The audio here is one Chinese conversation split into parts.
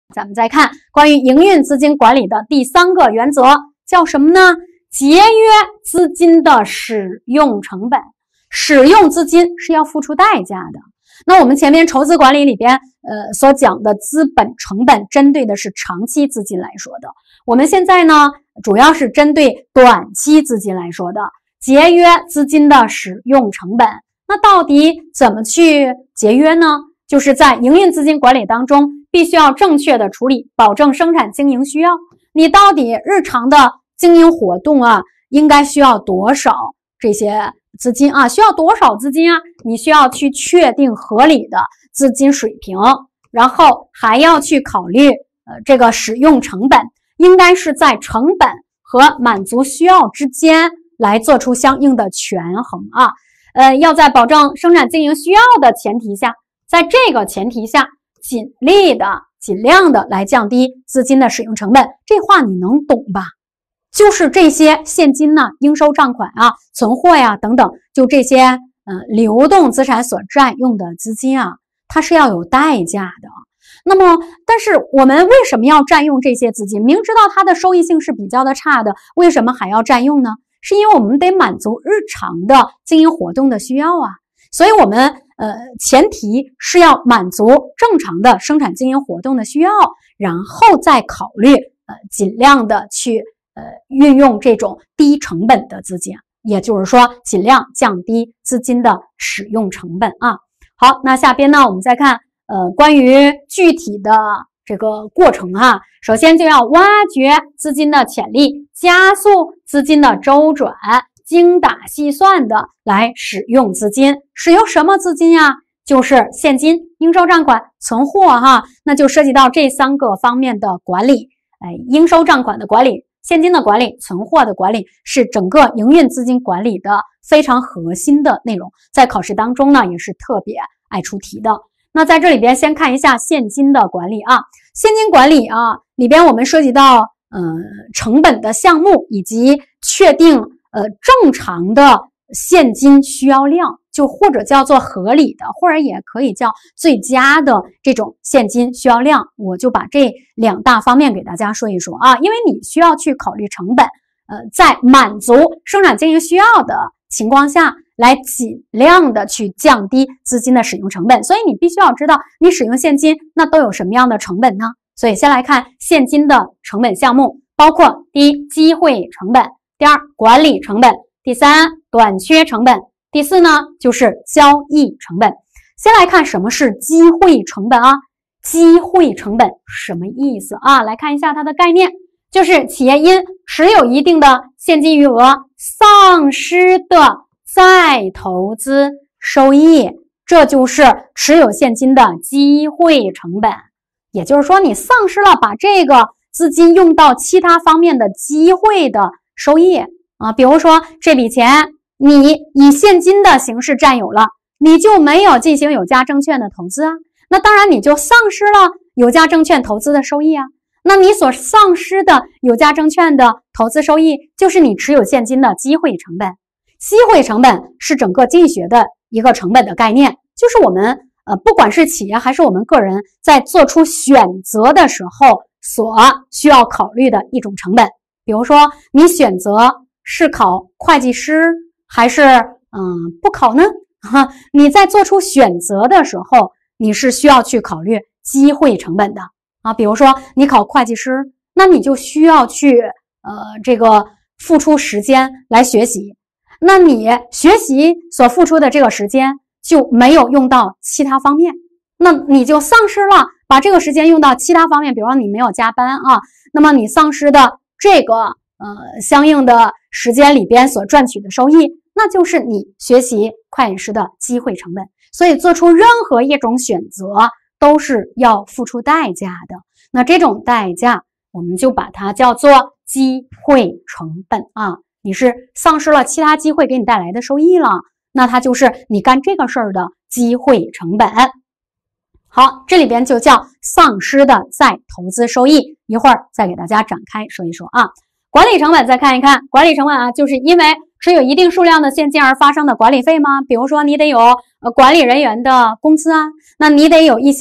咱们再看关于营运资金管理的第3个原则，叫什么呢？节约资金的使用成本。使用资金是要付出代价的。那我们前面筹资管理里边所讲的资本成本针对的是长期资金来说的，我们现在呢主要是针对短期资金来说的，节约资金的使用成本。那到底怎么去节约呢？就是在营运资金管理当中必须要正确的处理，保证生产经营需要。你到底日常的经营活动啊，应该需要多少这些资金啊？需要多少资金啊？你需要去确定合理的资金水平，然后还要去考虑这个使用成本，应该是在成本和满足需要之间来做出相应的权衡啊。要在保证生产经营需要的前提下，在这个前提下尽量的来降低资金的使用成本。这话你能懂吧？就是这些现金呢、应收账款啊、存货呀等等，就这些流动资产所占用的资金啊，它是要有代价的。那么但是我们为什么要占用这些资金？明知道它的收益性是比较的差的，为什么还要占用呢？是因为我们得满足日常的经营活动的需要啊。所以我们前提是要满足正常的生产经营活动的需要，然后再考虑尽量的去运用这种低成本的资金，也就是说尽量降低资金的使用成本啊。好，那下边呢我们再看关于具体的这个过程啊。首先就要挖掘资金的潜力，加速资金的周转，精打细算的来使用资金。使用什么资金呀？就是现金、应收账款、存货哈，那就涉及到这3个方面的管理。应收账款的管理、现金的管理、存货的管理是整个营运资金管理的非常核心的内容，在考试当中呢也是特别爱出题的。那在这里边先看一下现金的管理啊。现金管理啊里边我们涉及到成本的项目，以及确定正常的现金需要量，就或者叫做合理的，或者也可以叫最佳的这种现金需要量。我就把这2大方面给大家说一说啊，因为你需要去考虑成本，在满足生产经营需要的情况下，来尽量的去降低资金的使用成本。所以你必须要知道你使用现金那都有什么样的成本呢？所以先来看现金的成本项目，包括第一，机会成本；第二，管理成本；第三，短缺成本；第四呢，就是交易成本。先来看什么是机会成本啊？机会成本什么意思啊？来看一下它的概念，就是企业因持有一定的现金余额丧失的再投资收益，这就是持有现金的机会成本。也就是说你丧失了把这个资金用到其他方面的机会的收益啊。比如说这笔钱你以现金的形式占有了，你就没有进行有价证券的投资啊，那当然你就丧失了有价证券投资的收益啊。那你所丧失的有价证券的投资收益，就是你持有现金的机会成本。机会成本是整个经济学的一个成本的概念，就是我们不管是企业还是我们个人在做出选择的时候所需要考虑的一种成本。比如说你选择是考会计师还是不考呢？你在做出选择的时候，你是需要去考虑机会成本的啊。比如说你考会计师，那你就需要去这个付出时间来学习，那你学习所付出的这个时间就没有用到其他方面，那你就丧失了把这个时间用到其他方面。比如说你没有加班啊，那么你丧失的这个相应的时间里边所赚取的收益，那就是你学习会计师的机会成本。所以做出任何一种选择都是要付出代价的，那这种代价我们就把它叫做机会成本啊。你是丧失了其他机会给你带来的收益了，那它就是你干这个事儿的机会成本。好，这里边就叫丧失的再投资收益，一会儿再给大家展开说一说啊。管理成本再看一看，管理成本啊，就是因为持有一定数量的现金而发生的管理费吗？比如说你得有管理人员的工资啊，那你得有一些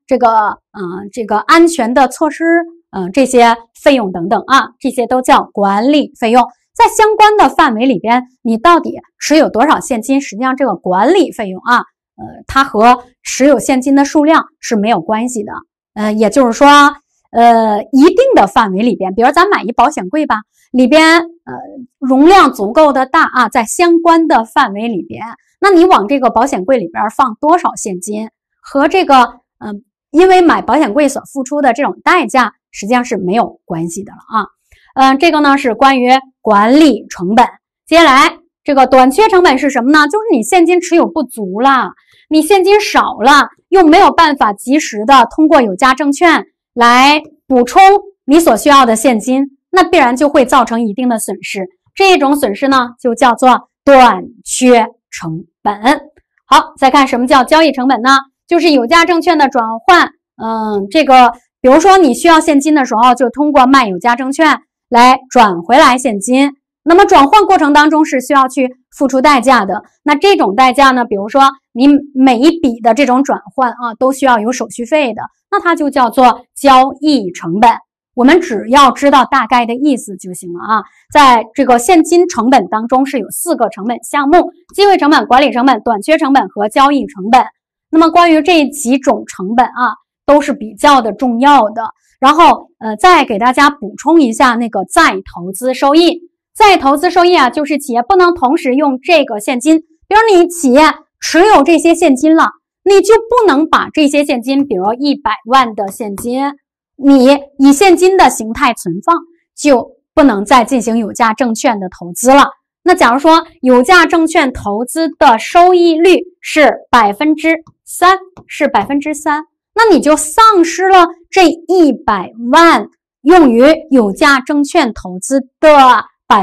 这个安全的措施，这些费用等等啊，这些都叫管理费用。在相关的范围里边，你到底持有多少现金，实际上这个管理费用啊，它和持有现金的数量是没有关系的。也就是说，一定的范围里边，比如咱买一保险柜吧，里边容量足够的大啊，在相关的范围里边，那你往这个保险柜里边放多少现金，和这个因为买保险柜所付出的这种代价，实际上是没有关系的了啊。这个呢是关于管理成本。接下来这个短缺成本是什么呢？就是你现金持有不足了，你现金少了，又没有办法及时的通过有价证券来补充你所需要的现金，那必然就会造成一定的损失。这种损失呢，就叫做短缺成本。好，再看什么叫交易成本呢？就是有价证券的转换。这个比如说你需要现金的时候，就通过卖有价证券来转回来现金。那么转换过程当中是需要去付出代价的。那这种代价呢，比如说你每一笔的这种转换啊，都需要有手续费的，那它就叫做交易成本。我们只要知道大概的意思就行了啊。在这个现金成本当中是有4个成本项目：机会成本、管理成本、短缺成本和交易成本。那么关于这几种成本啊，都是比较的重要的。然后再给大家补充一下那个再投资收益。再投资收益啊，就是企业不能同时用这个现金，比如你企业持有这些现金了，你就不能把这些现金，比如100万的现金，你以现金的形态存放，就不能再进行有价证券的投资了。那假如说有价证券投资的收益率是 3%， 是 3%， 那你就丧失了这100万用于有价证券投资的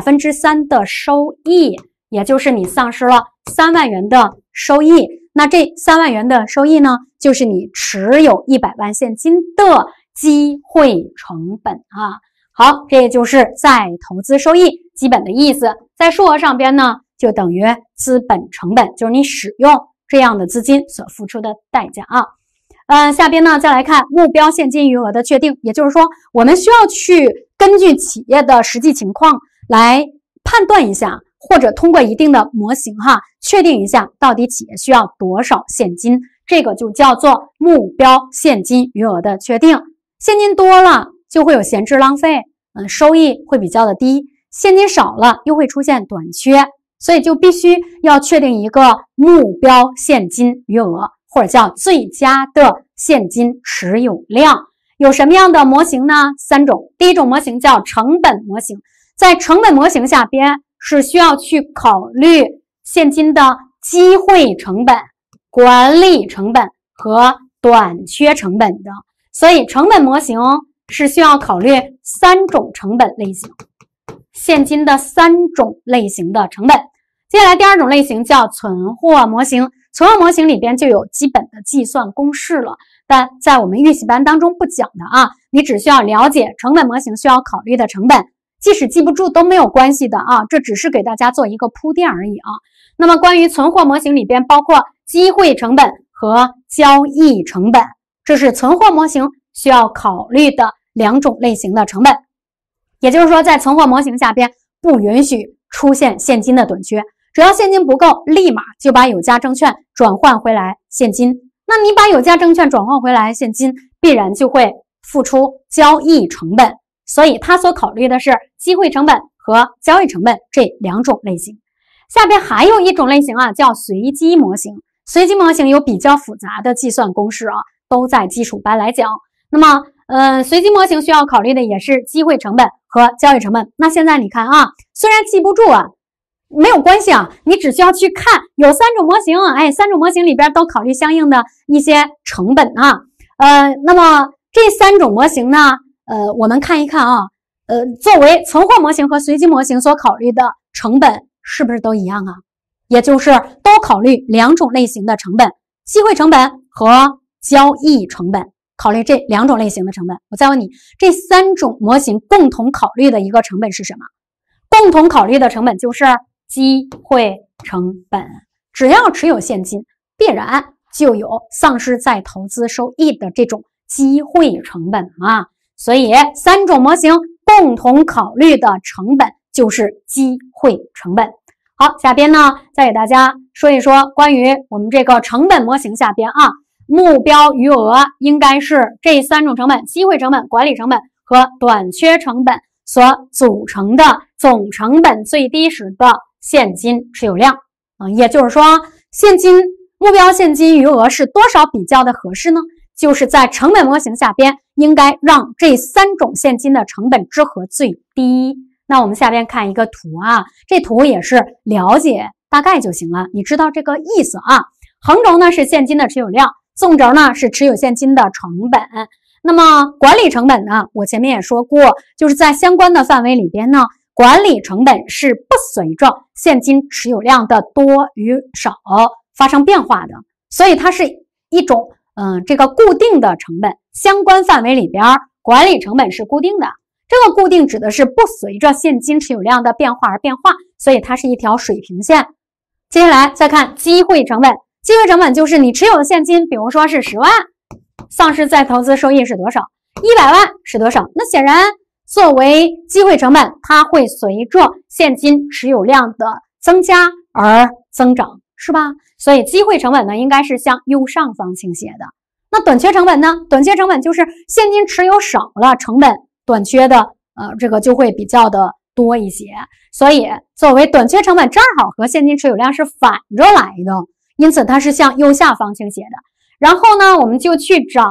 3%的收益，也就是你丧失了3万元的收益。那这3万元的收益呢，就是你持有100万现金的机会成本啊。好，这就是再投资收益基本的意思。在数额上边呢，就等于资本成本，就是你使用这样的资金所付出的代价啊。下边呢再来看目标现金余额的确定，也就是说我们需要去根据企业的实际情况来判断一下，或者通过一定的模型确定一下到底企业需要多少现金，这个就叫做目标现金余额的确定。现金多了就会有闲置浪费，收益会比较的低，现金少了又会出现短缺，所以就必须要确定一个目标现金余额，或者叫最佳的现金持有量。有什么样的模型呢？3种。第一种模型叫成本模型，在成本模型下边是需要去考虑现金的机会成本、管理成本和短缺成本的，所以成本模型是需要考虑3种成本类型，现金的3种类型的成本。接下来第2种类型叫存货模型，存货模型里边就有基本的计算公式了，但在我们预习班当中不讲的啊，你只需要了解成本模型需要考虑的成本，即使记不住都没有关系的啊，这只是给大家做一个铺垫而已啊。那么关于存货模型里边包括机会成本和交易成本，这是存货模型需要考虑的2种类型的成本。也就是说在存货模型下边不允许出现现金的短缺，只要现金不够，立马就把有价证券转换回来现金。那你把有价证券转换回来现金，必然就会付出交易成本，所以它所考虑的是机会成本和交易成本这2种类型。下边还有一种类型叫随机模型。随机模型有比较复杂的计算公式都在基础班来讲。那么随机模型需要考虑的也是机会成本和交易成本。那现在你看虽然记不住没有关系你只需要去看有3种模型，3种模型里边都考虑相应的一些成本那么这3种模型呢我们看一看作为存货模型和随机模型所考虑的成本是不是都一样也就是都考虑2种类型的成本，机会成本和交易成本，考虑这2种类型的成本。我再问你，这3种模型共同考虑的一个成本是什么？共同考虑的成本就是机会成本。只要持有现金，必然就有丧失再投资收益的这种机会成本嘛。所以3种模型共同考虑的成本就是机会成本。好，下边呢再给大家说一说关于我们这个成本模型下边目标余额应该是这3种成本：机会成本、管理成本和短缺成本所组成的总成本最低时的现金持有量。也就是说，目标现金余额是多少比较的合适呢？就是在成本模型下边应该让这3种现金的成本之和最低。那我们下边看一个图这图也是了解大概就行了，你知道这个意思横轴呢是现金的持有量，纵轴呢是持有现金的成本。那么管理成本呢，我前面也说过，就是在相关的范围里边呢，管理成本是不随着现金持有量的多与少发生变化的，所以它是一种这个固定的成本。相关范围里边管理成本是固定的，这个固定指的是不随着现金持有量的变化而变化，所以它是一条水平线。接下来再看机会成本，机会成本就是你持有的现金，比如说是10万，丧失再投资收益是多少？100万是多少？那显然作为机会成本，它会随着现金持有量的增加而增长，是吧？所以机会成本呢，应该是向右上方倾斜的。那短缺成本呢？短缺成本就是现金持有少了，成本短缺的这个就会比较的多一些。所以作为短缺成本正好和现金持有量是反着来的，因此它是向右下方倾斜的。然后呢，我们去找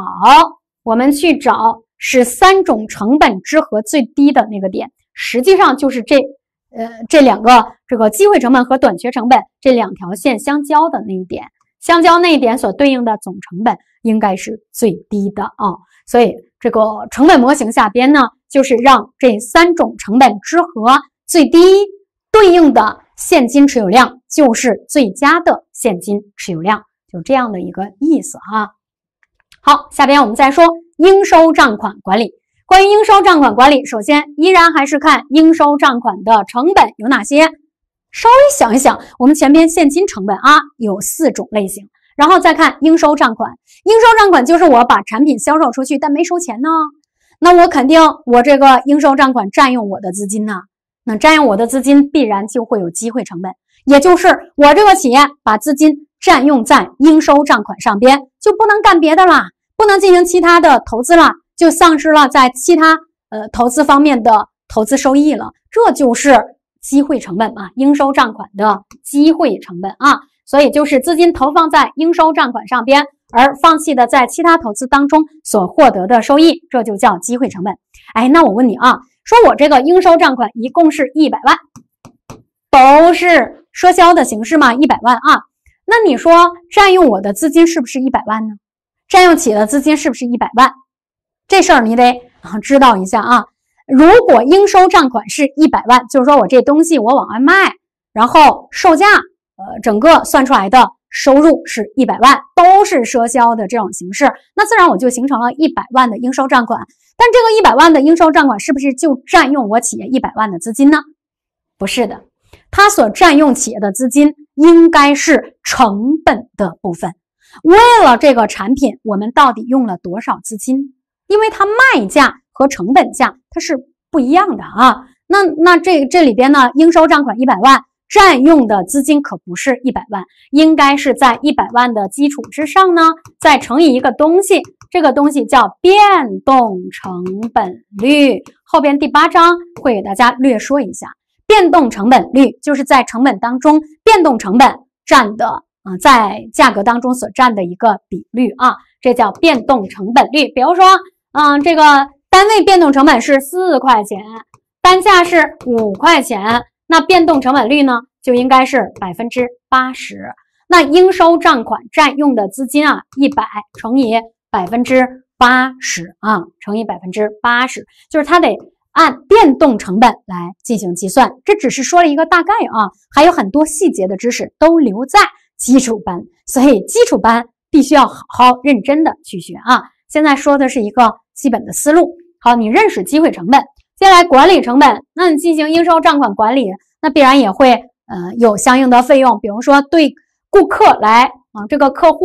是3种成本之和最低的那个点，实际上就是这两个这个机会成本和短缺成本这2条线相交的那一点，相交那一点所对应的总成本应该是最低的所以这个成本模型下边呢，就是让这3种成本之和最低对应的现金持有量就是最佳的现金持有量，就这样的一个意思好，下边我们再说应收账款管理。关于应收账款管理，首先依然还是看应收账款的成本有哪些。稍微想一想，我们前边现金成本有4种类型，然后再看应收账款。应收账款就是我把产品销售出去，但没收钱呢，那我肯定我这个应收账款占用我的资金呢，那占用我的资金必然就会有机会成本，也就是我这个企业把资金占用在应收账款上边，就不能干别的啦，不能进行其他的投资了，就丧失了在其他投资方面的投资收益了，这就是机会成本嘛，应收账款的机会成本所以就是资金投放在应收账款上边，而放弃的在其他投资当中所获得的收益，这就叫机会成本。那我问你说我这个应收账款一共是100万，都是赊销的形式嘛，100万那你说占用我的资金是不是100万呢？占用企业的资金是不是100万？这事儿你得知道一下如果应收账款是100万，就是说我这东西我往外卖，然后售价整个算出来的收入是100万，都是赊销的这种形式，那自然我就形成了100万的应收账款。但这个100万的应收账款是不是就占用我企业100万的资金呢？不是的，它所占用企业的资金应该是成本的部分。为了这个产品，我们到底用了多少资金？因为它卖价和成本价它是不一样的那这里边呢，应收账款100万，占用的资金可不是100万，应该是在100万的基础之上呢，再乘以一个东西，这个东西叫变动成本率。后边第8章会给大家略说一下，变动成本率就是在成本当中变动成本占的在价格当中所占的一个比率这叫变动成本率。比如说这个单位变动成本是4块钱，单价是5块钱，那变动成本率呢就应该是80%。那应收账款占用的资金100乘以80%乘以80%，就是它得按变动成本来进行计算。这只是说了一个大概还有很多细节的知识都留在基础班，所以基础班必须要好好认真的去学现在说的是一个基本的思路。好，你认识机会成本，接下来管理成本，那你进行应收账款管理，那必然也会有相应的费用，比如说对顾客来这个客户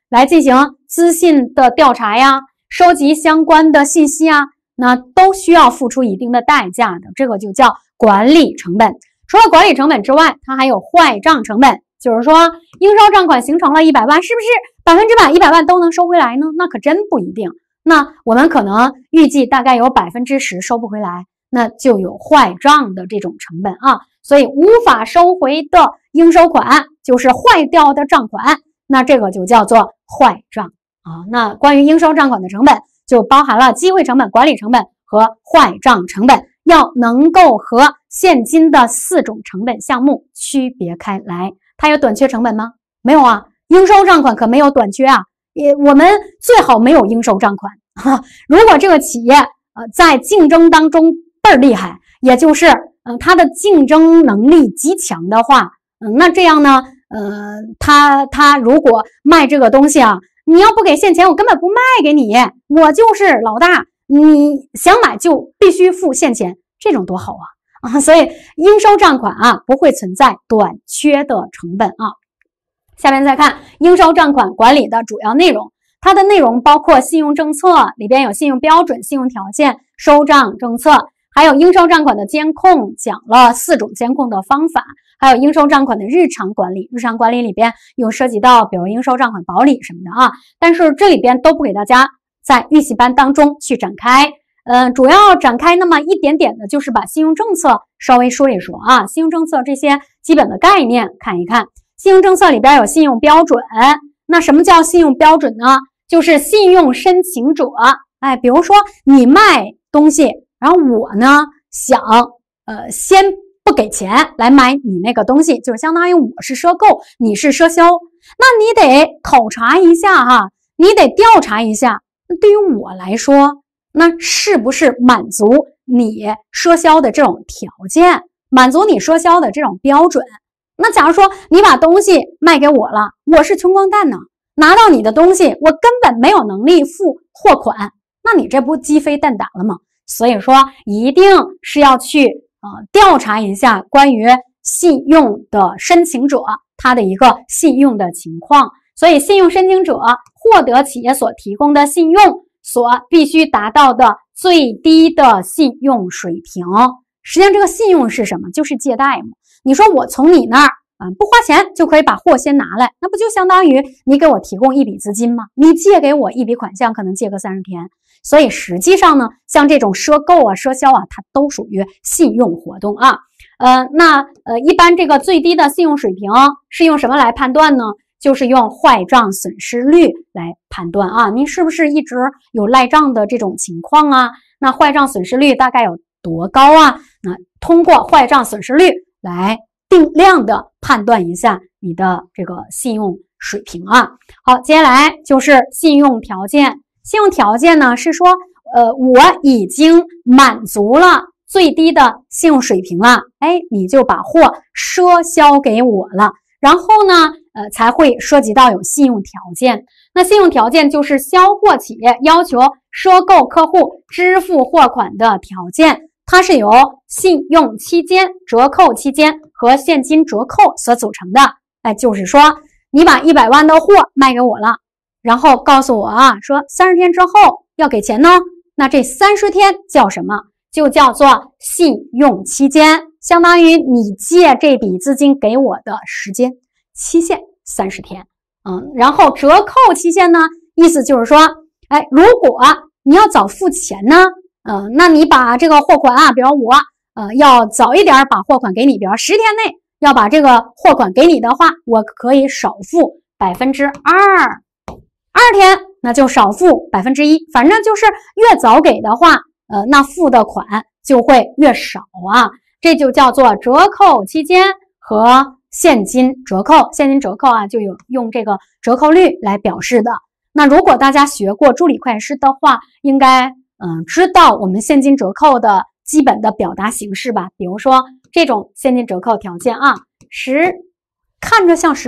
来进行资信的调查呀，收集相关的信息啊，那都需要付出一定的代价的，这个就叫管理成本。除了管理成本之外，它还有坏账成本，就是说应收账款形成了100万，是不是100%、100万都能收回来呢？那可真不一定。那我们可能预计大概有10%收不回来，那就有坏账的这种成本啊。所以无法收回的应收款就是坏掉的账款，那这个就叫做坏账啊。那关于应收账款的成本就包含了机会成本、管理成本和坏账成本，要能够和现金的4种成本项目区别开来。它有短缺成本吗？没有啊，应收账款可没有短缺啊。我们最好没有应收账款啊。如果这个企业在竞争当中倍儿厉害，也就是它的竞争能力极强的话，那这样呢，他如果卖这个东西啊，你要不给现钱，我根本不卖给你，我就是老大，你想买就必须付现钱，这种多好啊！所以应收账款啊不会存在短缺的成本啊。下面再看应收账款管理的主要内容，它的内容包括信用政策，里边有信用标准、信用条件、收账政策，还有应收账款的监控，讲了4种监控的方法，还有应收账款的日常管理，日常管理里边有涉及到比如应收账款保理什么的啊，但是这里边都不给大家在预习班当中去展开。主要展开那么一点点的，就是把信用政策稍微说一说啊，信用政策这些基本的概念看一看。信用政策里边有信用标准，那什么叫信用标准呢？就是信用申请者，比如说你卖东西，然后我呢想先不给钱来买你那个东西，就是相当于我是赊购，你是赊销，那你得考察一下哈，你得调查一下，那对于我来说，那是不是满足你赊销的这种条件，满足你赊销的这种标准？那假如说你把东西卖给我了，我是穷光蛋呢，拿到你的东西我根本没有能力付货款，那你这不鸡飞蛋打了吗？所以说一定是要去调查一下关于信用的申请者他的一个信用的情况，所以信用申请者获得企业所提供的信用所必须达到的最低的信用水平。实际上这个信用是什么？就是借贷嘛。你说我从你那儿不花钱就可以把货先拿来，那不就相当于你给我提供一笔资金吗？你借给我一笔款项可能借个30天，所以实际上呢，像这种赊购啊、赊销啊，它都属于信用活动啊。一般这个最低的信用水平是用什么来判断呢？就是用坏账损失率来判断啊。您是不是一直有赖账的这种情况啊？那坏账损失率大概有多高啊？那通过坏账损失率来定量的判断一下你的这个信用水平啊。好，接下来就是信用条件。信用条件呢是说，我已经满足了最低的信用水平了，你就把货赊销给我了，然后呢，才会涉及到有信用条件。那信用条件就是销货企业要求赊购客户支付货款的条件。它是由信用期间、折扣期间和现金折扣所组成的。就是说你把100万的货卖给我了，然后告诉我说30天之后要给钱呢，那这30天叫什么？就叫做信用期间，相当于你借这笔资金给我的时间期限30天。然后折扣期限呢，意思就是说，如果你要早付钱呢，那你把这个货款比如我要早一点把货款给你，比如10天内要把这个货款给你的话，我可以少付2%，2天那就少付1%，反正就是越早给的话，那付的款就会越少啊。这就叫做折扣期间和现金折扣。现金折扣就有用这个折扣率来表示的。那如果大家学过助理会计师的话，应该知道我们现金折扣的基本的表达形式吧。比如说这种现金折扣条件看着像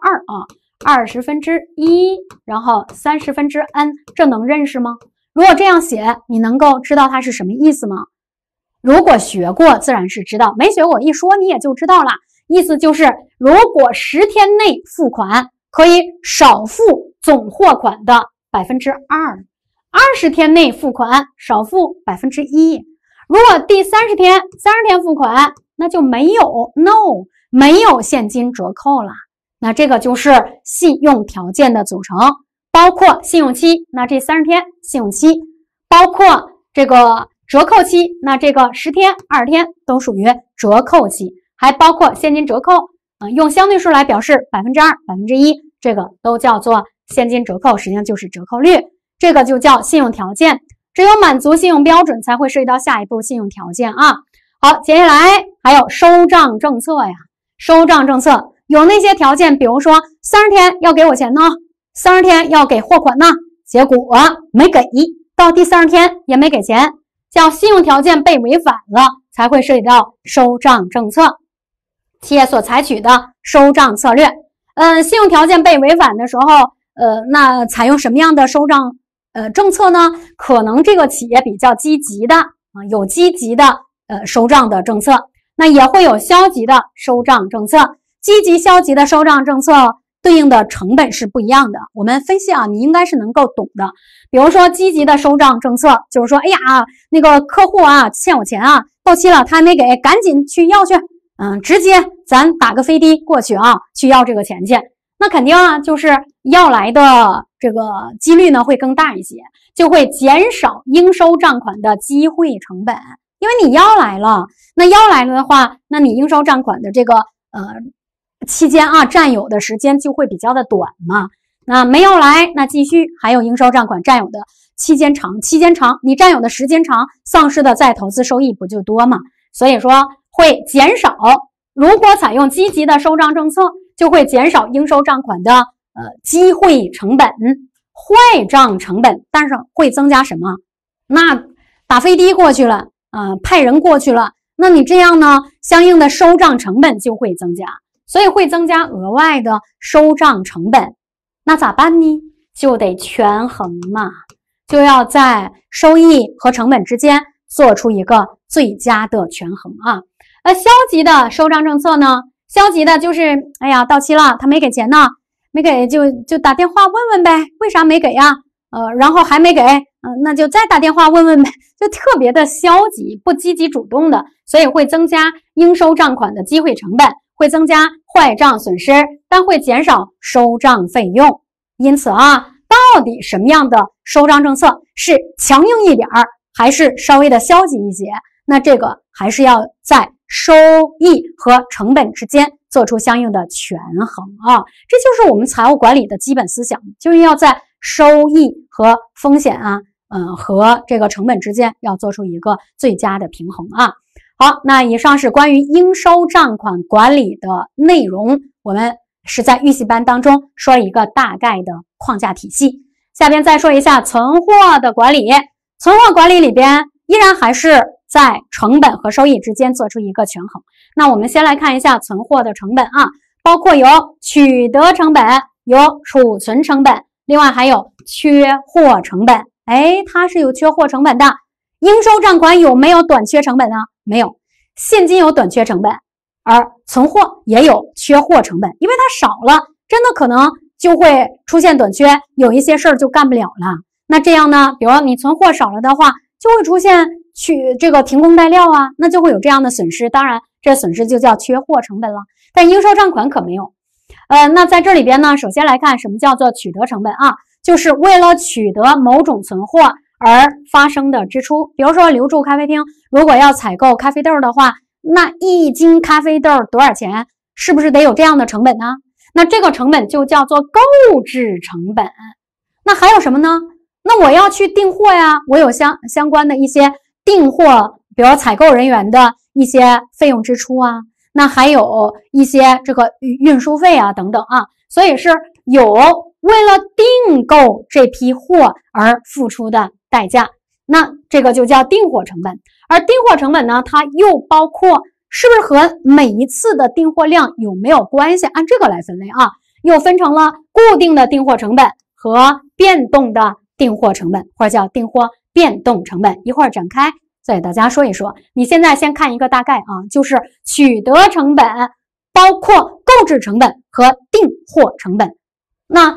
2/1020/1，然后30/n，这能认识吗？如果这样写，你能够知道它是什么意思吗？如果学过自然是知道，没学过一说你也就知道了。意思就是如果10天内付款，可以少付总货款的2%，20天内付款少付1%。如果第30天付款，那就没有现金折扣了。那这个就是信用条件的组成，包括信用期，那这30天信用期，包括这个折扣期，那这个10天、20天都属于折扣期，还包括现金折扣，用相对数来表示2%、1%，这个都叫做现金折扣，实际上就是折扣率，这个就叫信用条件。只有满足信用标准才会涉及到下一步信用条件啊。好，接下来还有收账政策呀，收账政策有那些条件，比如说30天要给我钱呢，30天要给货款呢，结果没给，到第30天也没给钱，叫信用条件被违反了，才会涉及到收账政策。企业所采取的收账策略，信用条件被违反的时候，那采用什么样的收账政策呢？可能这个企业比较积极的有积极的收账的政策，那也会有消极的收账政策。积极消极的收账政策对应的成本是不一样的，我们分析你应该是能够懂的。比如说积极的收账政策就是说，哎呀，那个客户欠我钱到期了他还没给，赶紧去要去，直接咱打个飞的过去去要这个钱去。那肯定就是要来的这个几率呢会更大一些，就会减少应收账款的机会成本。因为你要来了，那要来了的话，那你应收账款的这个期间占有的时间就会比较的短嘛。那没有来，那继续还有应收账款占有的期间长，你占有的时间长，丧失的再投资收益不就多嘛？所以说会减少。如果采用积极的收账政策，就会减少应收账款的机会成本、坏账成本，但是会增加什么？那打飞的过去了派人过去了，那你这样呢，相应的收账成本就会增加，所以会增加额外的收账成本。那咋办呢？就得权衡嘛，就要在收益和成本之间做出一个最佳的权衡消极的收账政策呢，消极的就是哎呀到期了他没给钱呢，没给就打电话问问呗，为啥没给呀？然后还没给，那就再打电话问问呗，就特别的消极，不积极主动的，所以会增加应收账款的机会成本，会增加坏账损失，但会减少收账费用。因此到底什么样的收账政策是强硬一点还是稍微的消极一些？那这个还是要在收益和成本之间做出相应的权衡这就是我们财务管理的基本思想，就是要在收益和风险和这个成本之间要做出一个最佳的平衡好，那以上是关于应收账款管理的内容，我们是在预习班当中说了一个大概的框架体系。下边再说一下存货的管理，存货管理里边依然还是在成本和收益之间做出一个权衡。那我们先来看一下存货的成本包括有取得成本，有储存成本，另外还有缺货成本。它是有缺货成本的。应收账款有没有短缺成本没有。现金有短缺成本，而存货也有缺货成本，因为它少了，真的可能就会出现短缺，有一些事儿就干不了了。那这样呢，比如你存货少了的话，就会出现这个停工待料那就会有这样的损失，当然这损失就叫缺货成本了。但应收账款可没有。那在这里边呢，首先来看什么叫做取得成本就是为了取得某种存货而发生的支出。比如说留住咖啡厅，如果要采购咖啡豆的话，那1斤咖啡豆多少钱？是不是得有这样的成本呢？那这个成本就叫做购置成本。那还有什么呢？那我要去订货呀，我有相关的一些订货，比如采购人员的一些费用支出那还有一些这个运输费等等所以是有为了订购这批货而付出的代价，那这个就叫订货成本。而订货成本呢，它又包括是不是和每一次的订货量有没有关系，按这个来分类又分成了固定的订货成本和变动的订货成本，或者叫订货变动成本。一会儿展开再给大家说一说。你现在先看一个大概就是取得成本包括购置成本和订货成本。那订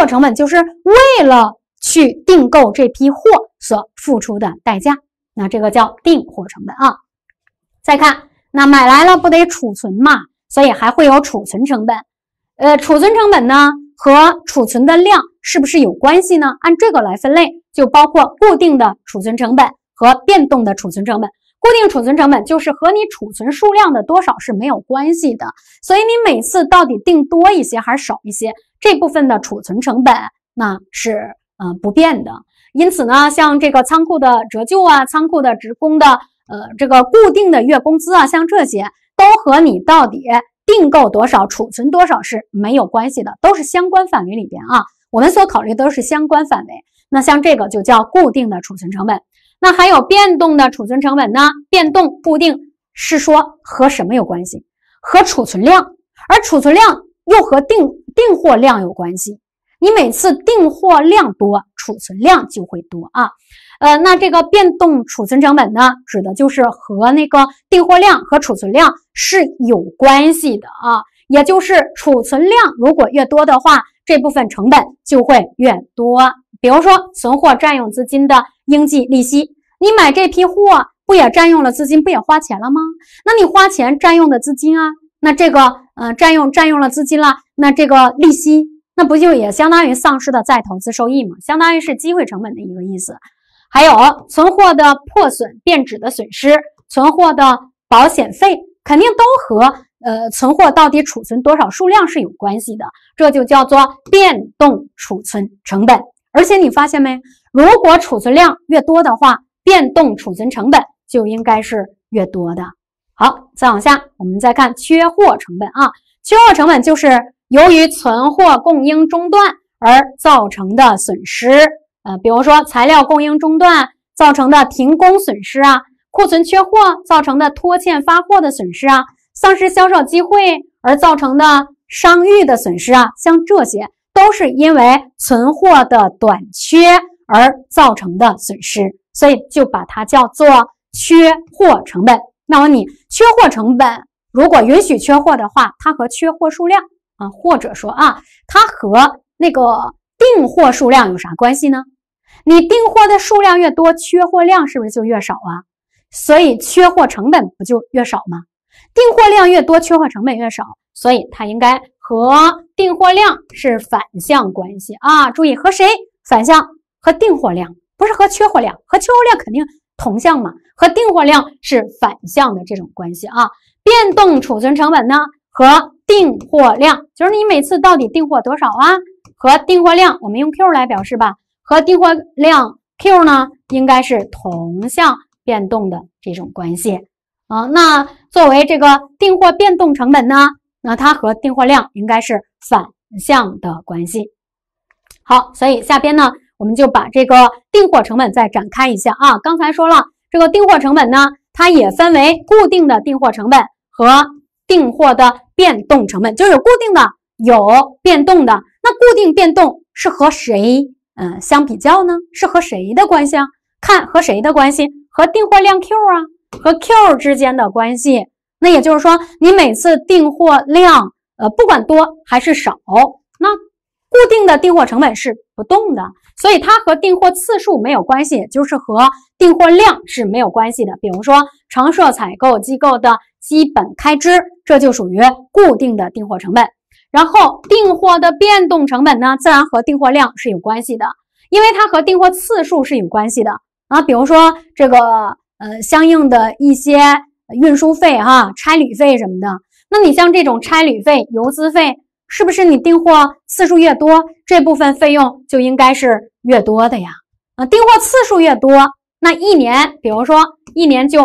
货成本就是为了去订购这批货所付出的代价，那这个叫订货成本啊。再看，那买来了不得储存嘛，所以还会有储存成本。储存成本呢和储存的量是不是有关系呢？按这个来分类，就包括固定的储存成本和变动的储存成本。固定储存成本就是和你储存数量的多少是没有关系的，所以你每次到底订多一些还是少一些，这部分的储存成本那是不变的。因此呢，像这个仓库的折旧啊，仓库的职工的这个固定的月工资啊，像这些都和你到底订购多少、储存多少是没有关系的，都是相关范围里边啊。我们所考虑的都是相关范围。那像这个就叫固定的储存成本。那还有变动的储存成本呢？变动、固定是说和什么有关系？和储存量，而储存量又和订货量有关系。你每次订货量多，储存量就会多啊。那这个变动储存成本呢，指的就是和那个订货量和储存量是有关系的啊。也就是储存量如果越多的话，这部分成本就会越多。比如说存货占用资金的应计利息，你买这批货不也占用了资金，不也花钱了吗？那你花钱占用的资金啊，那这个占用了资金了，那这个利息那不就也相当于丧失的再投资收益吗？相当于是机会成本的一个意思。还有存货的破损、变质的损失，存货的保险费，肯定都和存货到底储存多少数量是有关系的，这就叫做变动储存成本。而且你发现没，如果储存量越多的话，变动储存成本就应该是越多的。好，再往下我们再看缺货成本啊。缺货成本就是由于存货供应中断而造成的损失，比如说材料供应中断造成的停工损失啊，库存缺货造成的拖欠发货的损失啊，丧失销售机会而造成的商誉的损失啊，像这些都是因为存货的短缺而造成的损失，所以就把它叫做缺货成本。那么你缺货成本如果允许缺货的话，它和缺货数量或者说它和那个订货数量有啥关系呢？你订货的数量越多，缺货量是不是就越少啊？所以缺货成本不就越少吗？订货量越多，缺货成本越少，所以它应该和订货量是反向关系啊！注意和谁反向？和订货量，不是和缺货量，和缺货量肯定同向嘛，和订货量是反向的这种关系啊。变动储存成本呢和订货量，就是你每次到底订货多少啊？和订货量我们用 Q 来表示吧，和订货量 Q 呢应该是同向变动的这种关系啊。那作为这个订货变动成本呢，那它和订货量应该是反向的关系。好，所以下边呢我们就把这个订货成本再展开一下啊。刚才说了，这个订货成本呢，它也分为固定的订货成本和订货的变动成本，就是有固定的，有变动的。那固定变动是和谁相比较呢？是和谁的关系啊？看和谁的关系？和订货量 Q 啊，和 Q 之间的关系。那也就是说，你每次订货量不管多还是少，那固定的订货成本是不动的，所以它和订货次数没有关系，也就是和订货量是没有关系的。比如说常设采购机构的基本开支，这就属于固定的订货成本。然后订货的变动成本呢，自然和订货量是有关系的，因为它和订货次数是有关系的啊。比如说这个相应的一些运输费差旅费什么的，那你像这种差旅费、邮资费，是不是你订货次数越多，这部分费用就应该是越多的呀？订货次数越多，那一年，比如说一年就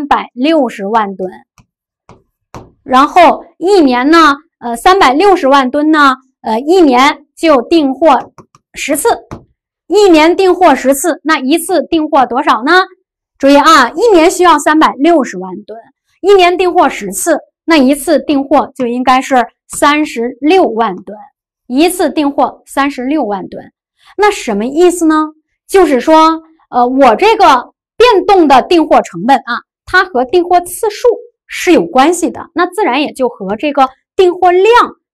360万吨，然后一年呢360万吨呢一年就订货10次，一年订货10次，那一次订货多少呢？注意啊，一年需要360万吨，一年订货10次，那一次订货就应该是36万吨，一次订货36万吨。那什么意思呢？就是说我这个变动的订货成本它和订货次数是有关系的，那自然也就和这个订货量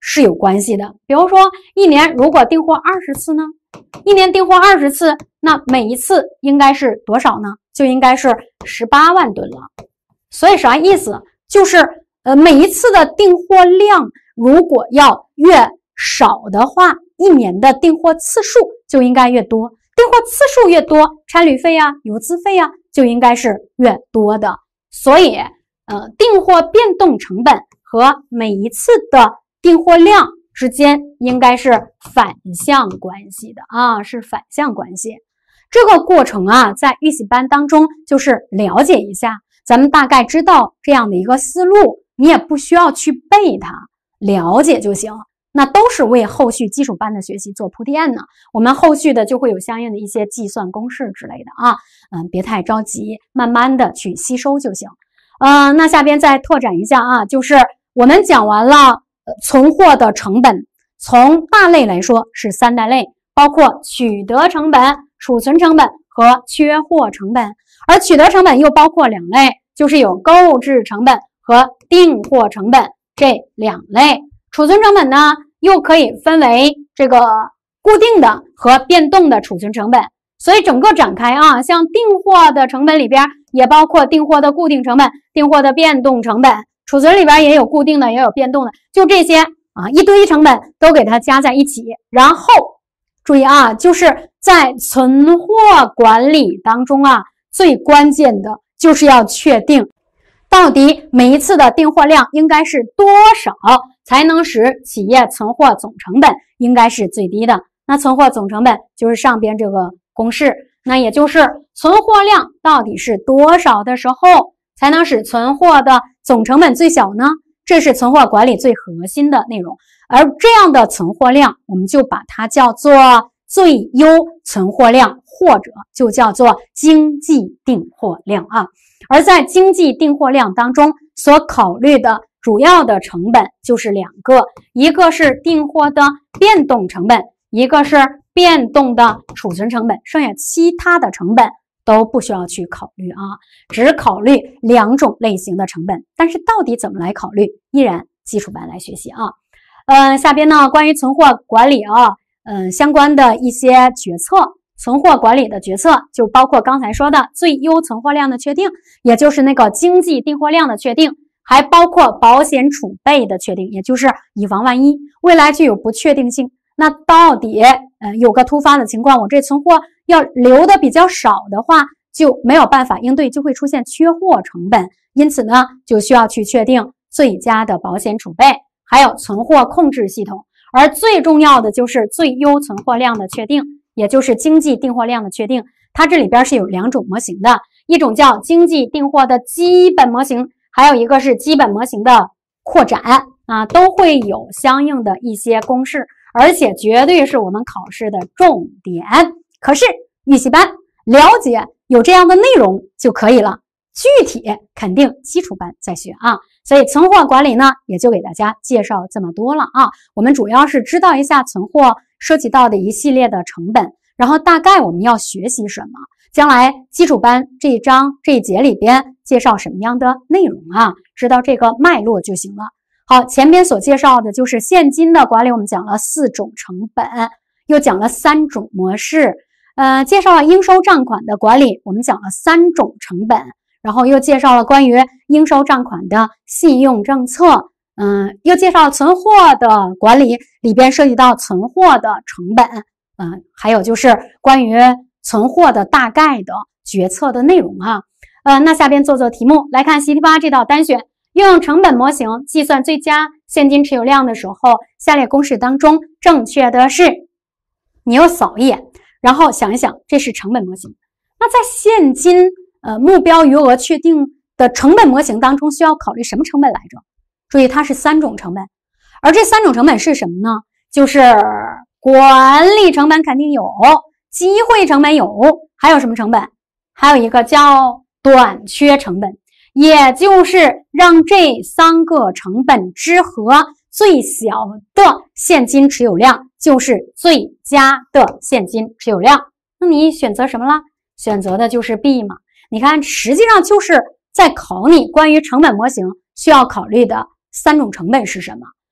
是有关系的。比如说一年如果订货20次呢，一年订货20次，那每一次应该是多少呢？就应该是18万吨了。所以啥意思？就是每一次的订货量如果要越少的话，一年的订货次数就应该越多，订货次数越多，差旅费啊、邮资费啊就应该是越多的。所以订货变动成本和每一次的订货量之间应该是反向关系的啊，是反向关系。这个过程啊，在预习班当中就是了解一下，咱们大概知道这样的一个思路，你也不需要去背它，了解就行。那都是为后续基础班的学习做铺垫呢。我们后续的就会有相应的一些计算公式之类的啊，别太着急，慢慢的去吸收就行。那下边再拓展一下啊，就是我们讲完了存货的成本，从大类来说是3大类，包括取得成本、储存成本和缺货成本。而取得成本又包括2类，就是有购置成本和订货成本这2类。储存成本呢，又可以分为这个固定的和变动的储存成本。所以整个展开啊，像订货的成本里边也包括订货的固定成本、订货的变动成本，储存里边也有固定的也有变动的，就这些啊，一堆成本都给它加在一起。然后注意啊，就是在存货管理当中啊，最关键的就是要确定到底每一次的订货量应该是多少，才能使企业存货总成本应该是最低的。那存货总成本就是上边这个公式，那也就是存货量到底是多少的时候才能使存货的总成本最小呢？这是存货管理最核心的内容。而这样的存货量，我们就把它叫做最优存货量，或者就叫做经济订货量啊。而在经济订货量当中所考虑的主要的成本就是2个，一个是订货的变动成本，一个是变动的储存成本，剩下其他的成本都不需要去考虑啊，只考虑2种类型的成本。但是到底怎么来考虑，依然基础班来学习啊。下边呢，关于存货管理啊，相关的一些决策，存货管理的决策就包括刚才说的最优存货量的确定，也就是那个经济订货量的确定，还包括保险储备的确定，也就是以防万一，未来就有不确定性。那到底有个突发的情况，我这存货要留的比较少的话，就没有办法应对，就会出现缺货成本。因此呢，就需要去确定最佳的保险储备，还有存货控制系统。而最重要的就是最优存货量的确定，也就是经济订货量的确定。它这里边是有2种模型的，一种叫经济订货的基本模型，还有一个是基本模型的扩展啊，都会有相应的一些公式，而且绝对是我们考试的重点。可是预习班了解有这样的内容就可以了，具体肯定基础班再学啊。所以存货管理呢，也就给大家介绍这么多了啊。我们主要是知道一下存货涉及到的一系列的成本，然后大概我们要学习什么，将来基础班这一章这一节里边介绍什么样的内容啊，知道这个脉络就行了。好，前边所介绍的就是现金的管理，我们讲了4种成本，又讲了3种模式。介绍了应收账款的管理，我们讲了3种成本，然后又介绍了关于应收账款的信用政策，又介绍了存货的管理，里边涉及到存货的成本，还有就是关于存货的大概的决策的内容啊。那下边做题目来看习题8这道单选，用成本模型计算最佳现金持有量的时候，下列公式当中正确的是，你又扫一眼，然后想一想，这是成本模型。那在现金目标余额确定的成本模型当中，需要考虑什么成本来着？注意，它是3种成本，而这3种成本是什么呢？就是管理成本肯定有，机会成本有，还有什么成本？还有一个叫短缺成本，也就是让这3个成本之和最小的现金持有量就是最佳的现金持有量。那你选择什么啦？选择的就是 B 嘛。你看，实际上就是在考你关于成本模型需要考虑的3种成本是什么。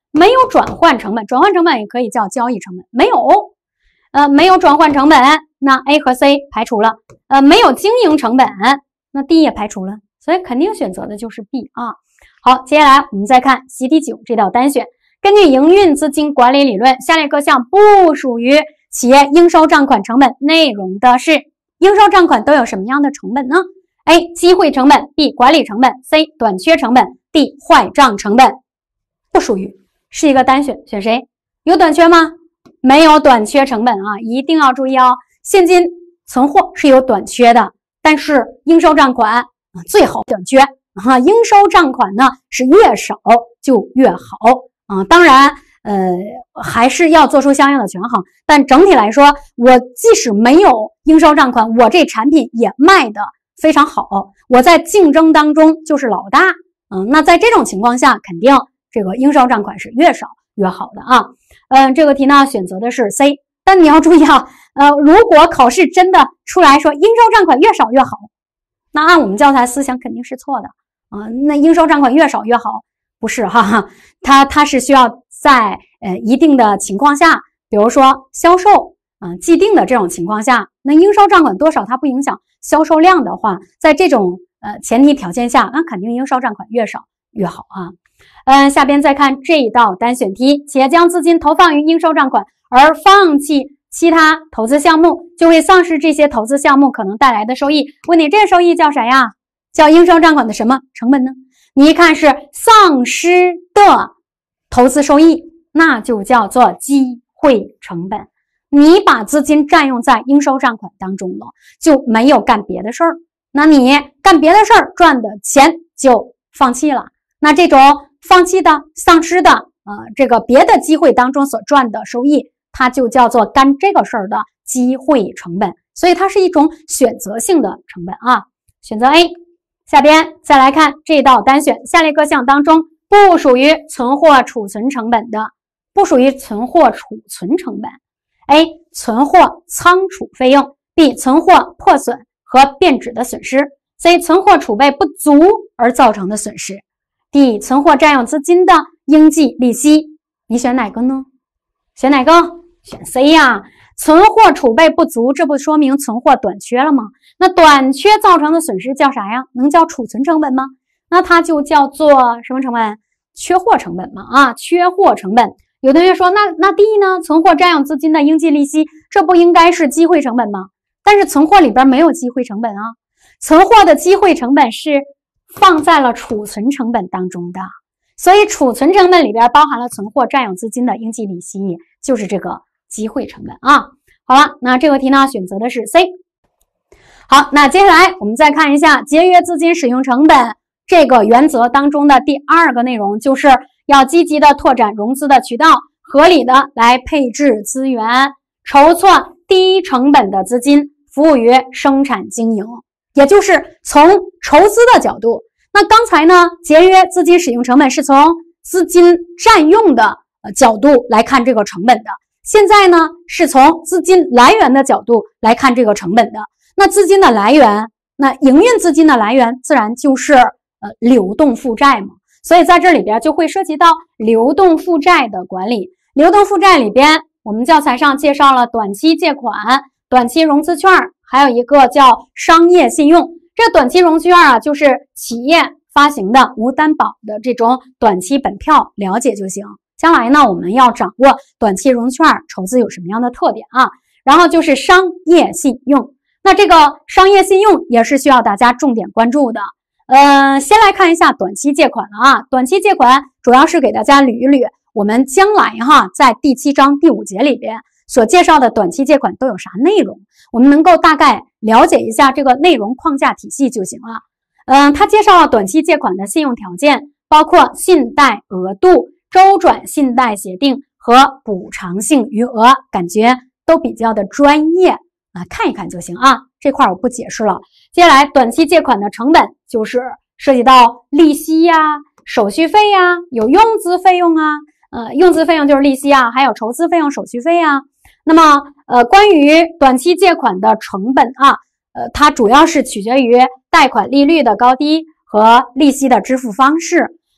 没有转换成本，转换成本也可以叫交易成本，没有转换成本，那 A 和 C 排除了，没有经营成本，那 D 也排除了，所以肯定选择的就是 B 啊。好，接下来我们再看习题9这道单选，根据营运资金管理理论，下列各项不属于企业应收账款成本内容的是，应收账款都有什么样的成本呢？ A 机会成本， B 管理成本， C 短缺成本， D 坏账成本。不属于，是一个单选，选谁？有短缺吗？没有短缺成本啊，一定要注意哦。现金存货是有短缺的，但是应收账款最好短缺啊。应收账款呢是越少就越好啊。当然还是要做出相应的权衡，但整体来说，我即使没有应收账款，我这产品也卖的非常好，我在竞争当中就是老大。那在这种情况下，肯定这个应收账款是越少越好的啊。这个题呢选择的是 C， 但你要注意啊，如果考试真的出来说应收账款越少越好，那按我们教材思想肯定是错的啊。那应收账款越少越好，不是哈，它是需要在一定的情况下，比如说销售既定的这种情况下，那应收账款多少它不影响销售量的话，在这种前提条件下，那肯定应收账款越少越好啊。下边再看这一道单选题，企业将资金投放于应收账款而放弃其他投资项目，就会丧失这些投资项目可能带来的收益。问你这收益叫啥呀？叫应收账款的什么成本呢？你一看是丧失的投资收益，那就叫做机会成本。你把资金占用在应收账款当中了，就没有干别的事儿，那你干别的事儿赚的钱就放弃了，那这种放弃的丧失的这个别的机会当中所赚的收益，它就叫做干这个事儿的机会成本，所以它是一种选择性的成本啊，选择 A。 下边再来看这道单选，下列各项当中不属于存货储存成本的，不属于存货储存成本。 A 存货仓储费用， B 存货破损和变质的损失， C 存货储备不足而造成的损失， D 存货占用资金的应计利息。你选哪个呢？选哪个？选 C 呀。存货储备不足，这不说明存货短缺了吗？那短缺造成的损失叫啥呀？能叫储存成本吗？那它就叫做什么成本？缺货成本嘛啊，缺货成本。有同学说那 D 呢？存货占用资金的应计利息，这不应该是机会成本吗？但是存货里边没有机会成本啊，存货的机会成本是放在了储存成本当中的，所以储存成本里边包含了存货占用资金的应计利息，就是这个机会成本啊。好了，那这个题呢选择的是 C。 好，那接下来我们再看一下节约资金使用成本这个原则当中的第2个内容，就是要积极的拓展融资的渠道，合理的来配置资源，筹措低成本的资金，服务于生产经营，也就是从筹资的角度。那刚才呢，节约资金使用成本是从资金占用的角度来看这个成本的，现在呢是从资金来源的角度来看这个成本的。那资金的来源，那营运资金的来源自然就是流动负债嘛，所以在这里边就会涉及到流动负债的管理。流动负债里边，我们教材上介绍了短期借款、短期融资券，还有一个叫商业信用。这短期融资券啊，就是企业发行的无担保的这种短期本票，了解就行。将来呢，我们要掌握短期融资券筹资有什么样的特点啊？然后就是商业信用，那这个商业信用也是需要大家重点关注的。先来看一下短期借款了啊。短期借款主要是给大家捋一捋我们将来在第7章第5节里边所介绍的短期借款都有啥内容，我们能够大概了解一下这个内容框架体系就行了。它介绍了短期借款的信用条件，包括信贷额度、周转信贷协定和补偿性余额，感觉都比较的专业啊，看一看就行啊，这块我不解释了。接下来短期借款的成本就是涉及到利息呀、手续费呀，有用资费用啊，用资费用就是利息啊，还有筹资费用、手续费啊。那么关于短期借款的成本啊，它主要是取决于贷款利率的高低和利息的支付方式。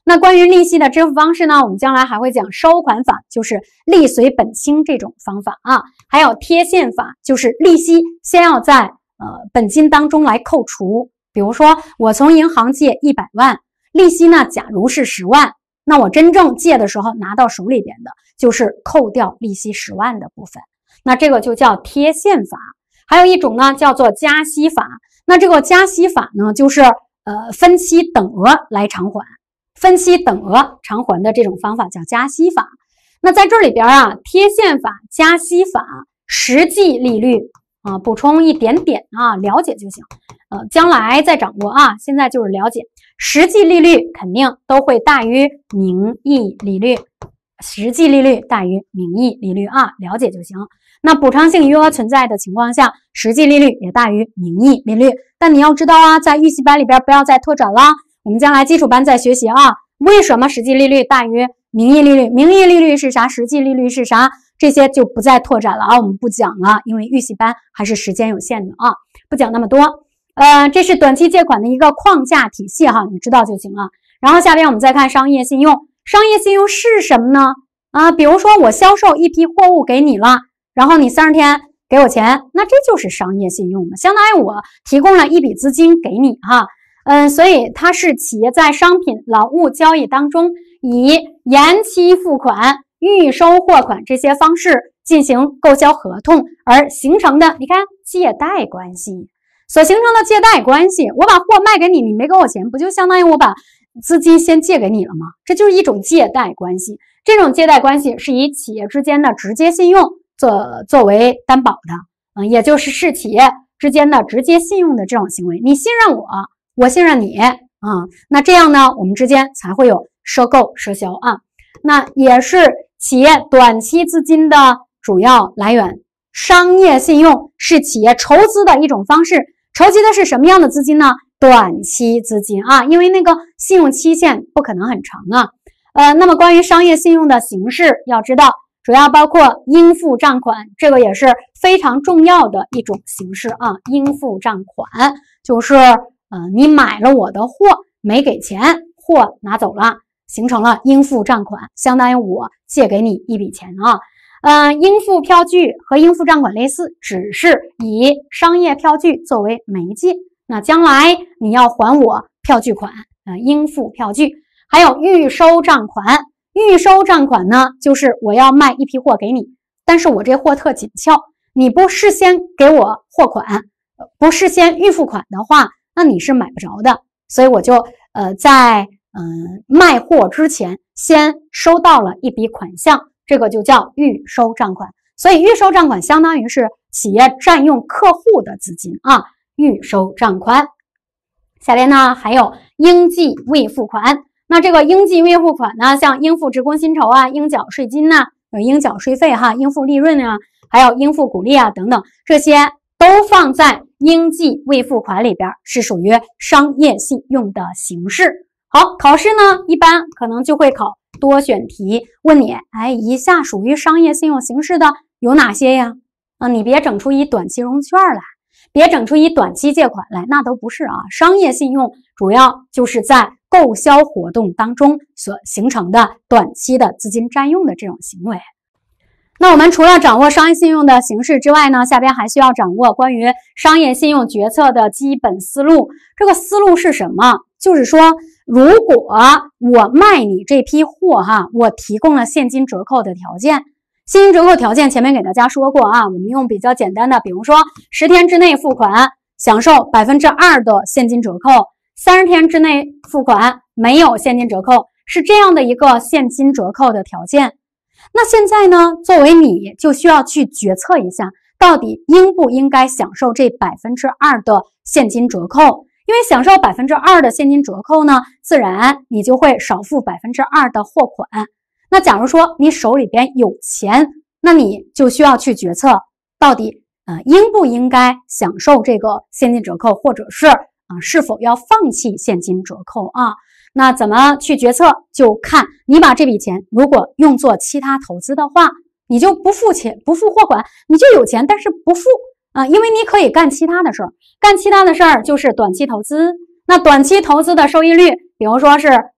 那关于利息的支付方式呢，我们将来还会讲收款法，就是利随本清这种方法啊，还有贴现法，就是利息先要在本金当中来扣除。比如说我从银行借100万，利息呢假如是10万，那我真正借的时候拿到手里边的就是扣掉利息10万的部分，那这个就叫贴现法。还有一种呢叫做加息法，那这个加息法呢就是分期等额来偿还，分期等额偿还的这种方法叫加息法。那在这里边啊，贴现法、加息法、实际利率啊，补充一点点啊，了解就行。将来再掌握啊，现在就是了解。实际利率肯定都会大于名义利率，实际利率大于名义利率啊，了解就行。那补偿性余额存在的情况下，实际利率也大于名义利率。但你要知道啊，在预习班里边不要再拓展了，我们将来基础班再学习啊。为什么实际利率大于名义利率？名义利率是啥？实际利率是啥？这些就不再拓展了啊，我们不讲了，因为预习班还是时间有限的啊，不讲那么多。这是短期借款的一个框架体系哈，你知道就行了。然后下边我们再看商业信用，商业信用是什么呢？比如说我销售一批货物给你了，然后你30天给我钱，那这就是商业信用嘛，相当于我提供了一笔资金给你哈。所以它是企业在商品劳务交易当中以延期付款、预收货款这些方式进行购销合同而形成的，你看借贷关系所形成的借贷关系，我把货卖给你，你没给我钱，不就相当于我把资金先借给你了吗？这就是一种借贷关系。这种借贷关系是以企业之间的直接信用作为担保的，也就是企业之间的直接信用的这种行为。你信任我，我信任你那这样呢，我们之间才会有赊购赊销啊。那也是企业短期资金的主要来源。商业信用是企业筹资的一种方式，筹集的是什么样的资金呢？短期资金啊，因为那个信用期限不可能很长啊。那么关于商业信用的形式，要知道主要包括应付账款，这个也是非常重要的一种形式啊。应付账款就是你买了我的货，没给钱，货拿走了，形成了应付账款，相当于我借给你一笔钱啊。应付票据和应付账款类似，只是以商业票据作为媒介。那将来你要还我票据款，应付票据。还有预收账款，预收账款呢，就是我要卖一批货给你，但是我这货特紧俏，你不事先给我货款，不事先预付款的话，那你是买不着的。所以我就在卖货之前先收到了一笔款项，这个就叫预收账款。所以预收账款相当于是企业占用客户的资金啊，预收账款。下边呢还有应计未付款，那这个应计未付款呢，像应付职工薪酬啊、应缴税金呐、应缴税费哈、应付利润啊，还有应付股利啊等等，这些都放在应计未付款里边，是属于商业信用的形式。好，考试呢一般可能就会考多选题，问你以下属于商业信用形式的有哪些呀？你别整出一短期融资券来，别整出一短期借款来，那都不是啊。商业信用主要就是在购销活动当中所形成的短期的资金占用的这种行为。那我们除了掌握商业信用的形式之外呢，下边还需要掌握关于商业信用决策的基本思路。这个思路是什么？就是说，如果我卖你这批货我提供了现金折扣的条件，现金折扣条件前面给大家说过啊，我们用比较简单的，比如说10天之内付款享受 2% 的现金折扣，30天之内付款没有现金折扣，是这样的一个现金折扣的条件。那现在呢，作为你就需要去决策一下，到底应不应该享受这 2% 的现金折扣。因为享受 2% 的现金折扣呢，自然你就会少付 2% 的货款。那假如说你手里边有钱，那你就需要去决策到底应不应该享受这个现金折扣，或者是是否要放弃现金折扣啊。那怎么去决策，就看你把这笔钱如果用作其他投资的话，你就不付钱不付货款，你就有钱但是不付因为你可以干其他的事儿，干其他的事儿就是短期投资。那短期投资的收益率，比如说是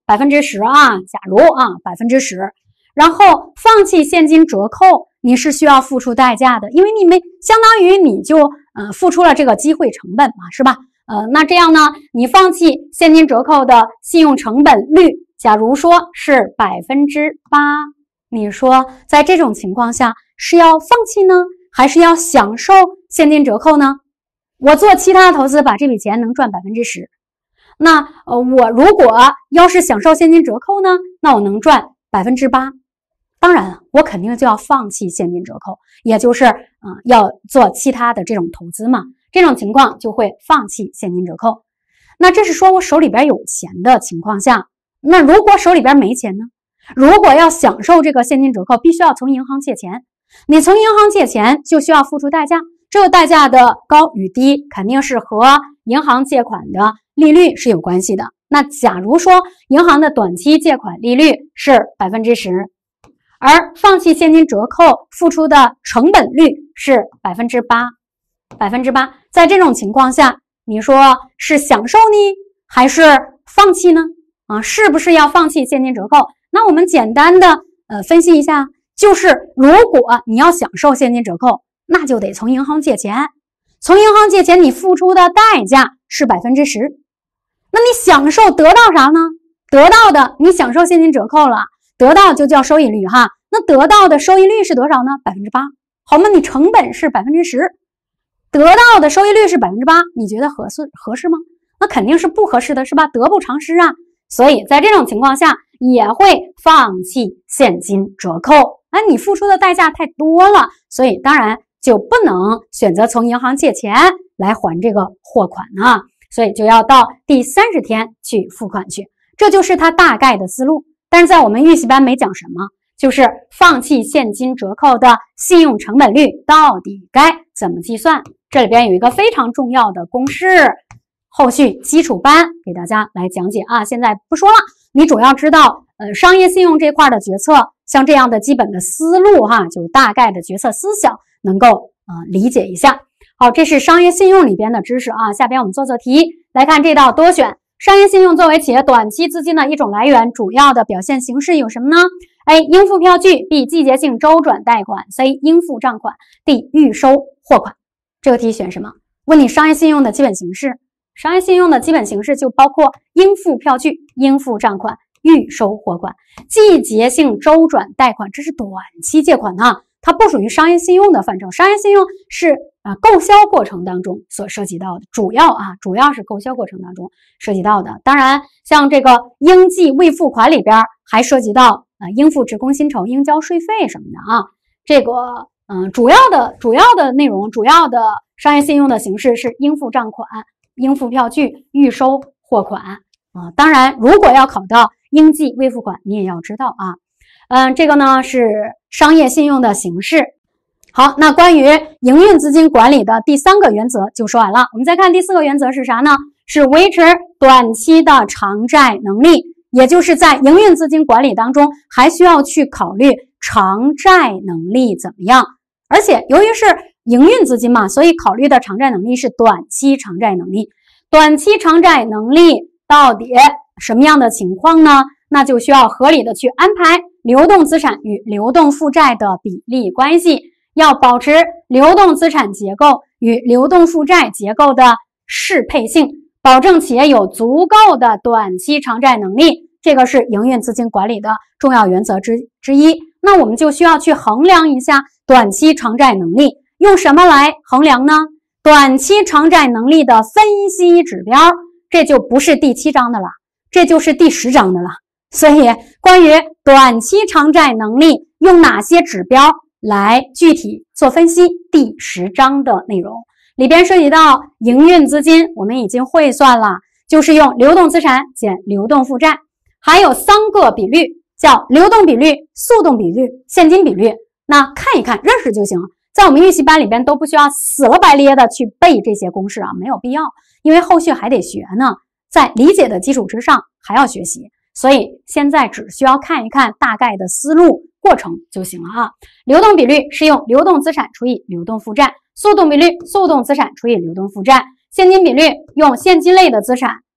10%啊，假如啊10%，然后放弃现金折扣，你是需要付出代价的，因为你相当于你就付出了这个机会成本嘛，是吧？那这样呢，你放弃现金折扣的信用成本率，假如说是8%，你说在这种情况下是要放弃呢，还是要享受现金折扣呢？我做其他投资把这笔钱能赚10%，那我如果要是享受现金折扣呢，那我能赚8%。当然我肯定就要放弃现金折扣，也就是要做其他的这种投资嘛。这种情况就会放弃现金折扣。那这是说我手里边有钱的情况下，那如果手里边没钱呢？如果要享受这个现金折扣，必须要从银行借钱。你从银行借钱就需要付出代价，这个代价的高与低肯定是和银行借款的利率是有关系的。那假如说银行的短期借款利率是10%，而放弃现金折扣付出的成本率是8%，在这种情况下，你说是享受呢，还是放弃呢？是不是要放弃现金折扣？那我们简单的分析一下，就是如果你要享受现金折扣，那就得从银行借钱。从银行借钱，你付出的代价是10%。那你享受得到啥呢？得到的你享受现金折扣了，得到就叫收益率哈。那得到的收益率是多少呢？8%。好吗？你成本是10%，得到的收益率是8%，你觉得合适吗？那肯定是不合适的，是吧？得不偿失啊。所以在这种情况下也会放弃现金折扣。你付出的代价太多了，所以当然就不能选择从银行借钱来还这个货款啊，所以就要到第30天去付款去。这就是它大概的思路。但是在我们预习班没讲什么，就是放弃现金折扣的信用成本率到底该怎么计算。这里边有一个非常重要的公式，后续基础班给大家来讲解啊，现在不说了。你主要知道商业信用这块的决策，像这样的基本的思路哈，就大概的决策思想能够理解一下。好，这是商业信用里边的知识啊。下边我们做题，来看这道多选。商业信用作为企业短期资金的一种来源，主要的表现形式有什么呢？ A. 应付票据 B. 季节性周转贷款 C. 应付账款 D. 预收货款。这个题选什么？问你商业信用的基本形式。商业信用的基本形式就包括应付票据、应付账款、预收货款。季节性周转贷款这是短期借款啊，它不属于商业信用的范畴。商业信用是购销过程当中所涉及到的，主要是购销过程当中涉及到的。当然，像这个应计未付款里边还涉及到应付职工薪酬、应交税费什么的啊。这个主要的内容，主要的商业信用的形式是应付账款、应付票据、预收货款啊。当然，如果要考到应计未付款，你也要知道啊。这个呢是商业信用的形式。好，那关于营运资金管理的第3个原则就说完了。我们再看第4个原则是啥呢？是维持短期的偿债能力，也就是在营运资金管理当中还需要去考虑偿债能力怎么样。而且由于是营运资金嘛，所以考虑的偿债能力是短期偿债能力。短期偿债能力到底什么样的情况呢？那就需要合理的去安排流动资产与流动负债的比例关系，要保持流动资产结构与流动负债结构的适配性，保证企业有足够的短期偿债能力。这个是营运资金管理的重要原则之一。那我们就需要去衡量一下短期偿债能力，用什么来衡量呢？短期偿债能力的分析指标，这就不是第7章的了，这就是第10章的了。所以关于短期偿债能力用哪些指标来具体做分析，第10章的内容里边涉及到营运资金，我们已经会算了，就是用流动资产减流动负债，还有3个比率，叫流动比率、速动比率、现金比率。那看一看认识就行，在我们预习班里边都不需要死了白咧的去背这些公式啊，没有必要，因为后续还得学呢，在理解的基础之上还要学习，所以现在只需要看一看大概的思路过程就行了啊。流动比率是用流动资产除以流动负债，速动比率速动资产除以流动负债，现金比率用现金类的资产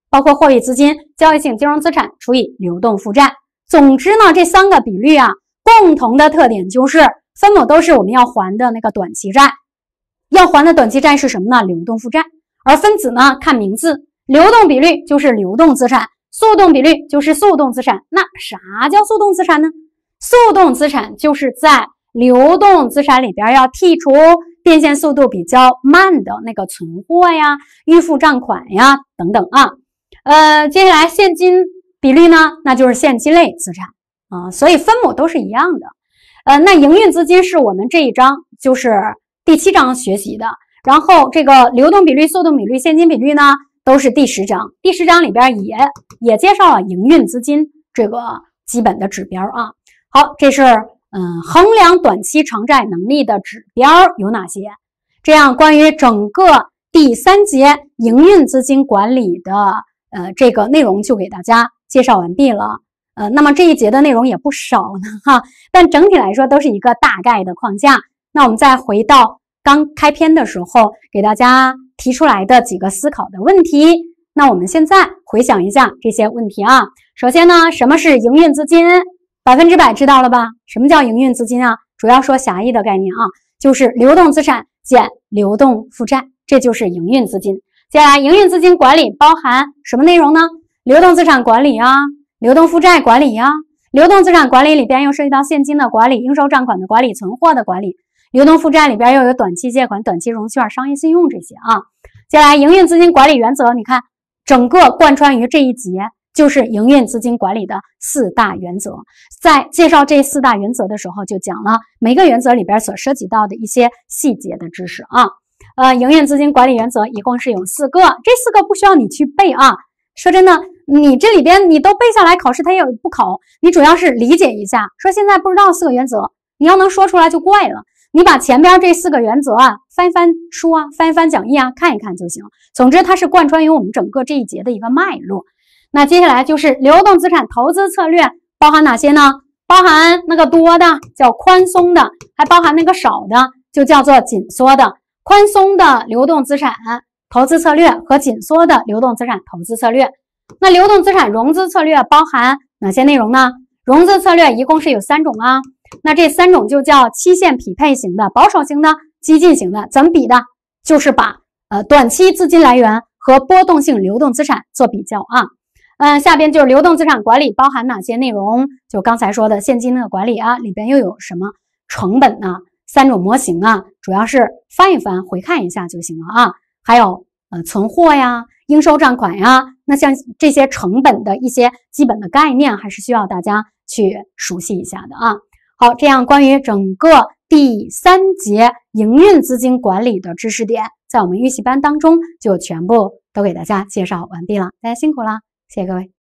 包括货币资金、交易性金融资产除以流动负债。总之呢，这3个比率啊，共同的特点就是分母都是我们要还的那个短期债，要还的短期债是什么呢？流动负债。而分子呢，看名字，流动比率就是流动资产，速动比率就是速动资产。那啥叫速动资产呢？速动资产就是在流动资产里边要剔除变现速度比较慢的那个存货呀、预付账款呀等等啊。接下来现金比率呢，那就是现金类资产啊，所以分母都是一样的。那营运资金是我们这一章就是第7章学习的，然后这个流动比率、速动比率、现金比率呢，都是第10章。第10章里边也介绍了营运资金这个基本的指标啊。好，这是衡量短期偿债能力的指标有哪些？这样关于整个第3节营运资金管理的这个内容就给大家介绍完毕了。那么这一节的内容也不少呢哈，但整体来说都是一个大概的框架。那我们再回到刚开篇的时候给大家提出来的几个思考的问题。那我们现在回想一下这些问题啊。首先呢，什么是营运资金？100%知道了吧？什么叫营运资金啊？主要说狭义的概念啊，就是流动资产减流动负债，这就是营运资金。接下来，营运资金管理包含什么内容呢？流动资产管理啊，流动负债管理啊。流动资产管理里边又涉及到现金的管理、应收账款的管理、存货的管理。流动负债里边又有短期借款、短期融券、商业信用这些啊。接下来，营运资金管理原则，你看整个贯穿于这一节。就是营运资金管理的4大原则，在介绍这4大原则的时候，就讲了每个原则里边所涉及到的一些细节的知识啊。营运资金管理原则一共是有4个，这4个不需要你去背啊。说真的，你这里边你都背下来，考试它也不考，你主要是理解一下。说现在不知道4个原则，你要能说出来就怪了。你把前边这4个原则啊，翻一翻书啊，翻一翻讲义啊，看一看就行。总之，它是贯穿于我们整个这一节的一个脉络。那接下来就是流动资产投资策略包含哪些呢？包含那个多的叫宽松的，还包含那个少的就叫做紧缩的。宽松的流动资产投资策略和紧缩的流动资产投资策略。那流动资产融资策略包含哪些内容呢？融资策略一共是有3种啊。那这3种就叫期限匹配型的、保守型的、激进型的。怎么比的？就是把短期资金来源和波动性流动资产做比较啊。下边就是流动资产管理包含哪些内容？就刚才说的现金的管理啊，里边又有什么成本呢？3种模型啊，主要是翻一翻回看一下就行了啊。还有存货呀、应收账款呀，那像这些成本的一些基本的概念，还是需要大家去熟悉一下的啊。好，这样关于整个第3节营运资金管理的知识点，在我们预习班当中就全部都给大家介绍完毕了，大家辛苦了。谢谢各位。